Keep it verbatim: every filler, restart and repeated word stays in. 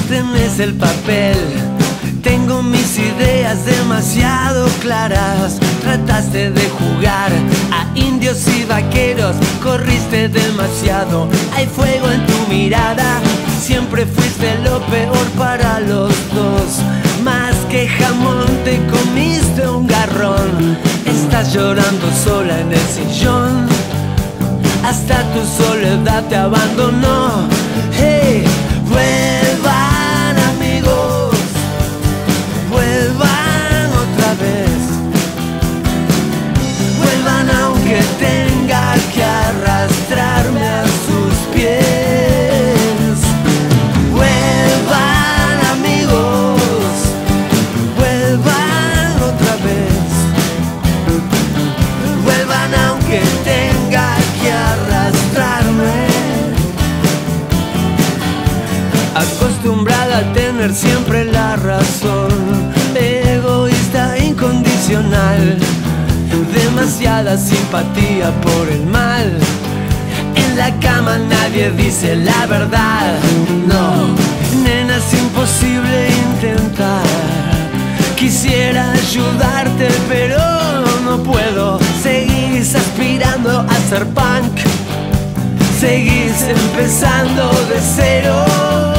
tenés el papel. Tengo mis ideas demasiado claras. Trataste de jugar a indios y vaqueros, corriste demasiado, hay fuego en tu mirada. Siempre fuiste lo peor para los dos. Más que jamón te comiste un garrón. Estás llorando sola en el sillón. Hasta tu soledad te abandonó. Hey, vuelvan amigos, vuelvan otra vez. Vuelvan aunque tenga que arrastrarme a sus pies. Vuelvan amigos, vuelvan otra vez. Vuelvan aunque tenga que arrastrarme. Acostumbrada a tener siempre la razón, egoísta incondicional, demasiada simpatía por el mal. En la cama nadie dice la verdad. No, nena, es imposible intentar. Quisiera ayudarte pero no puedo. Seguís aspirando a ser punk, seguís empezando de cero.